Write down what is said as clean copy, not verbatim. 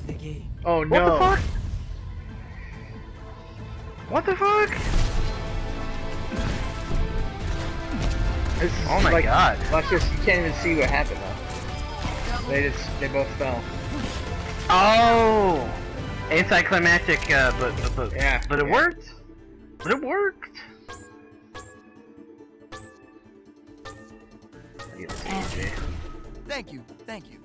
the game. Oh no! What the fuck? What the fuck? This is Oh my god. Watch this. You can't even see what happened though. They both fell. Oh! Anticlimactic, but Yeah, but it yeah. worked. But it worked. Thank you.